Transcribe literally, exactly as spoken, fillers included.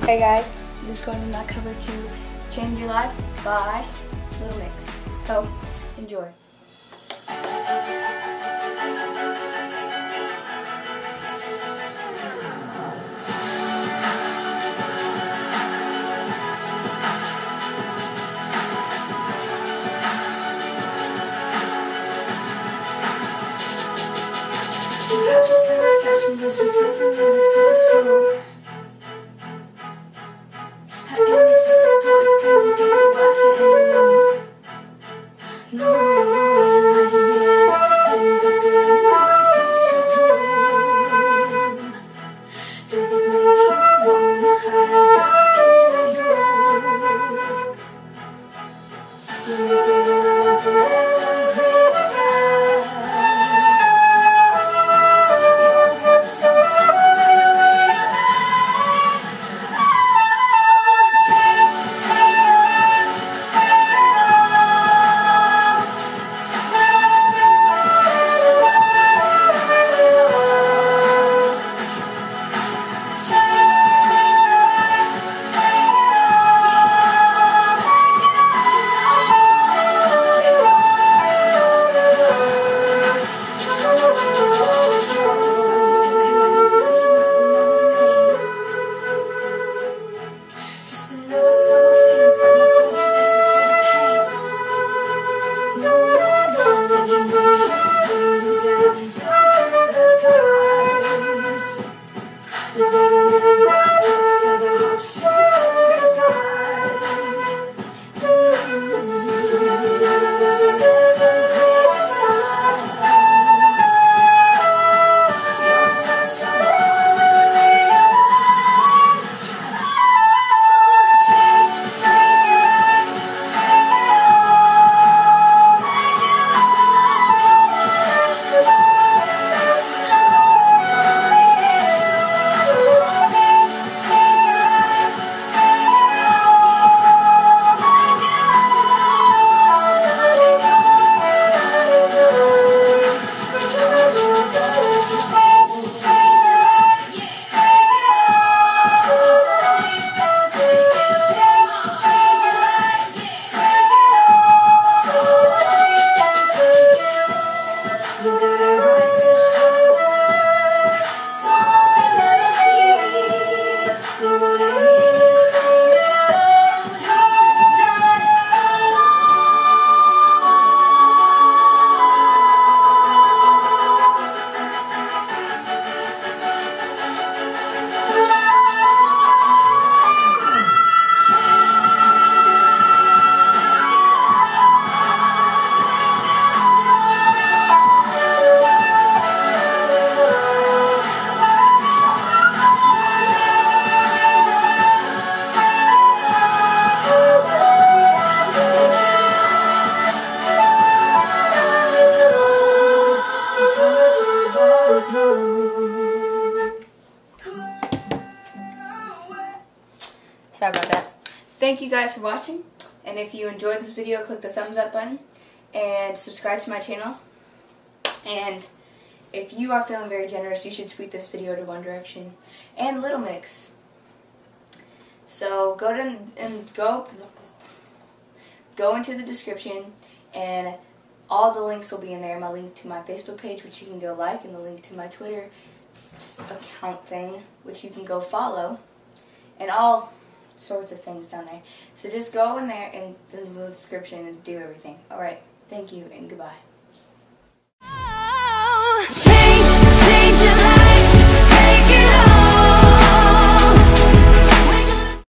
Hey guys, this is going to be my cover to Change Your Life by Little Mix. So, enjoy. She got just a reflection, but she feels the mirror to the floor. Her image is distorted, screaming, is it worth it anymore? No, I said things that didn't make you cool. Does it make you wanna hide that in you? You make it all once you let them criticize. Sorry about that. Thank you guys for watching, and if you enjoyed this video, click the thumbs up button and subscribe to my channel. And if you are feeling very generous, you should tweet this video to One Direction and Little Mix. So go to and go go into the description, and all the links will be in there. My link to my Facebook page, which you can go like, and the link to my Twitter account thing, which you can go follow, and all sorts of things down there. So just go in there and in the description and do everything. Alright, thank you and goodbye.